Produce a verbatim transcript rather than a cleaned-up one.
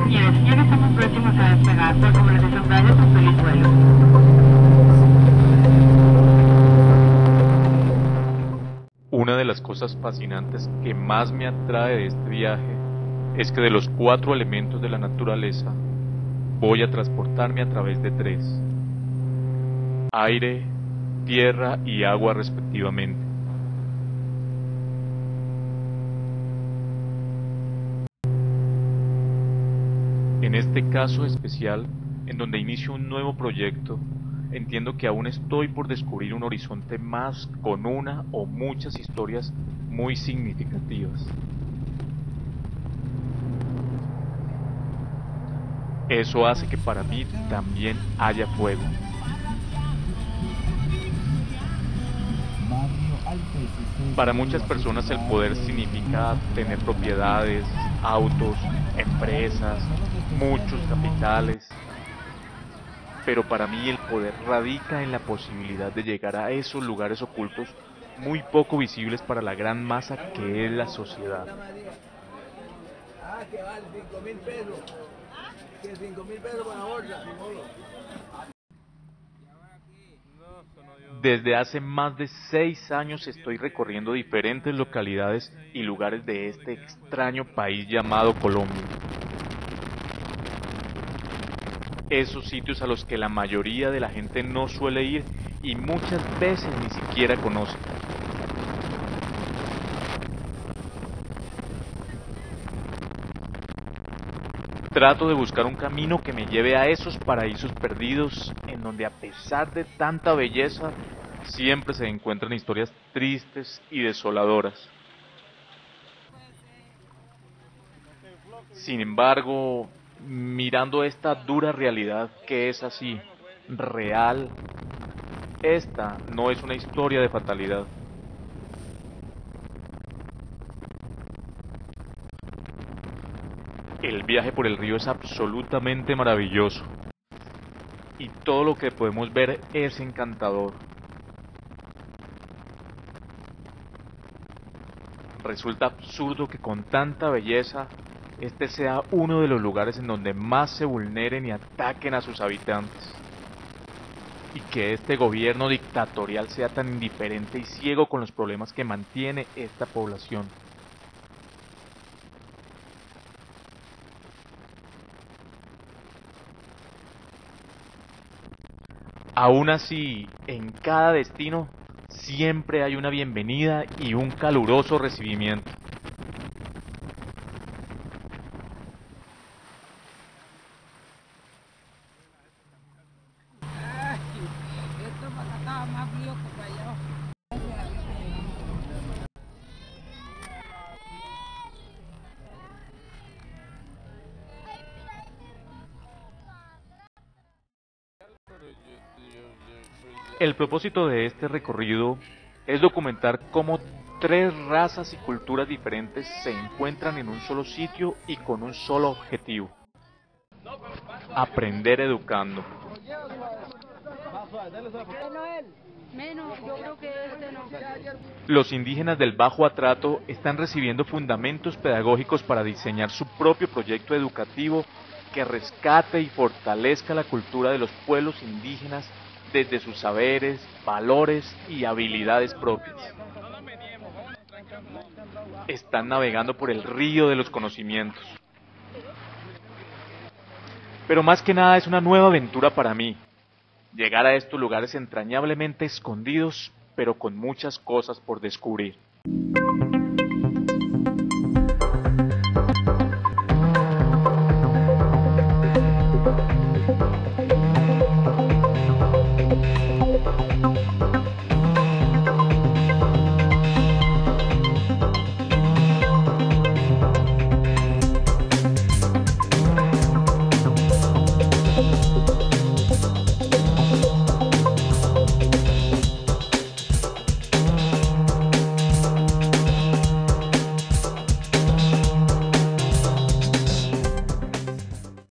pasajeros, ya que estamos próximos a despegar, por favor desamparados un feliz vuelo. Una de las cosas fascinantes que más me atrae de este viaje es que de los cuatro elementos de la naturaleza voy a transportarme a través de tres: aire, tierra y agua respectivamente. En este caso especial, en donde inicio un nuevo proyecto, entiendo que aún estoy por descubrir un horizonte más con una o muchas historias muy significativas. Eso hace que para mí también haya fuego. Para muchas personas el poder significa tener propiedades, autos, empresas, muchos capitales. Pero para mí el poder radica en la posibilidad de llegar a esos lugares ocultos muy poco visibles para la gran masa que es la sociedad. Ah, que vale cinco mil pesos. Que cinco mil pesos con la bolsa. Desde hace más de seis años estoy recorriendo diferentes localidades y lugares de este extraño país llamado Colombia. Esos sitios a los que la mayoría de la gente no suele ir y muchas veces ni siquiera conoce. Trato de buscar un camino que me lleve a esos paraísos perdidos, en donde a pesar de tanta belleza, siempre se encuentran historias tristes y desoladoras. Sin embargo, mirando esta dura realidad que es así, real, esta no es una historia de fatalidad. El viaje por el río es absolutamente maravilloso y todo lo que podemos ver es encantador. Resulta absurdo que con tanta belleza este sea uno de los lugares en donde más se vulneren y ataquen a sus habitantes, y que este gobierno dictatorial sea tan indiferente y ciego con los problemas que mantiene esta población. Aún así, en cada destino siempre hay una bienvenida y un caluroso recibimiento. Ay, esto para acá estaba más frío que para allá. El propósito de este recorrido es documentar cómo tres razas y culturas diferentes se encuentran en un solo sitio y con un solo objetivo: aprender educando. Menos, yo creo que este no. Los indígenas del Bajo Atrato están recibiendo fundamentos pedagógicos para diseñar su propio proyecto educativo que rescate y fortalezca la cultura de los pueblos indígenas desde sus saberes, valores y habilidades propias. Están navegando por el río de los conocimientos. Pero más que nada es una nueva aventura para mí. Llegar a estos lugares entrañablemente escondidos, pero con muchas cosas por descubrir.